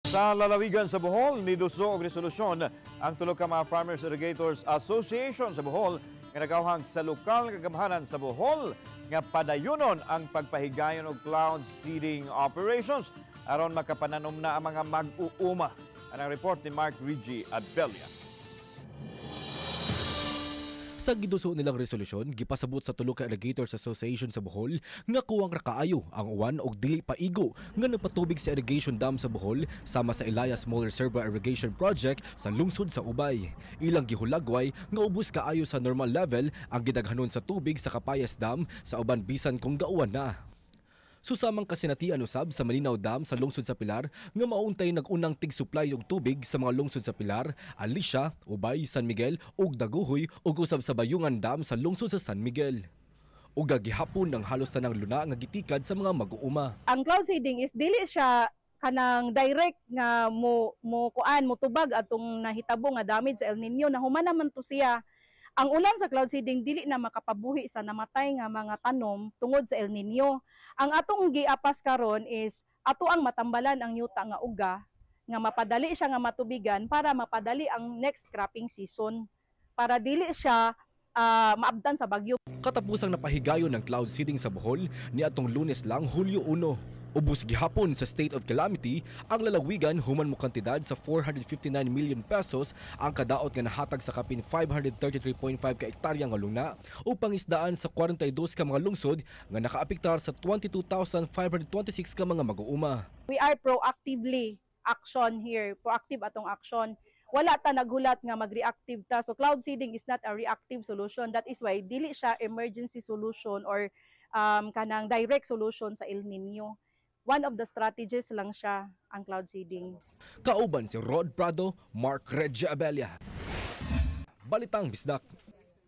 Sa lalawigan sa Bohol, niduso og resolusyon ang tulo ka mga Farmers Irrigators Association sa Bohol nga nagawhang sa lokal nga gamhanan sa Bohol nga padayunon ang pagpahigayon og cloud seeding operations aron makapananom na ang mga mag-uuma. Ang report ni Mark Rigi Abelia. Sa giduso nilang resolusyon, gipasabot sa tulo ka Irrigators Association sa Bohol nga kuwang rakaayo ang uwan og dili paigo nga nagpatubig sa irrigation dam sa Bohol sama sa Elias Small Reservoir Irrigation Project sa lungsod sa Ubay. Ilang gihulagway nga ubos kaayo sa normal level ang gidaghanon sa tubig sa Capayas Dam sa uban bisan kung gauwan na. Susamang kasinatian usab sa Malinaw Dam sa lungsod sa Pilar nga mauntay nagunang tig-supply og tubig sa mga lungsod sa Pilar, Alicia, Ubay, San Miguel ug Daguhoy ug usab sa Bayungan Dam sa lungsod sa San Miguel. Ug gihapon ng halos tanang luna nga gitikad sa mga mag-uuma. Ang cloud seeding is dili siya kanang direct nga mo tubag atong nahitabo nga damage sa El Nino na human naman to siya. Ang ulan sa cloud seeding dili na makapabuhi sa namatay nga mga tanom tungod sa El Nino. Ang atong giapas karon is ato ang matambalan ang yuta nga uga nga mapadali siya nga matubigan para mapadali ang next cropping season para dili siya maabdan sa bagyo. Katapusang napahigayon ng cloud seeding sa Bohol ni atong Lunes lang, Hulyo 1. Ubos gihapon sa state of calamity ang lalawigan human mo kantidad sa 459 million pesos ang kadaot nga nahatag sa kapin 533.5 ka hektarya nga luna o pangisdaan sa 42 ka mga lungsod nga nakaapektar sa 22,526 ka mga mag-uuma. We are proactively action here, proactive atong action. Wala ta naghulat nga mag-reactive ta. So cloud seeding is not a reactive solution. That is why dili siya emergency solution or kanang direct solution sa El Nino. One of the strategies lang siya ang cloud seeding. Kauban si Rod Prado, Mark Regi Abelia. Balitang Bisdak.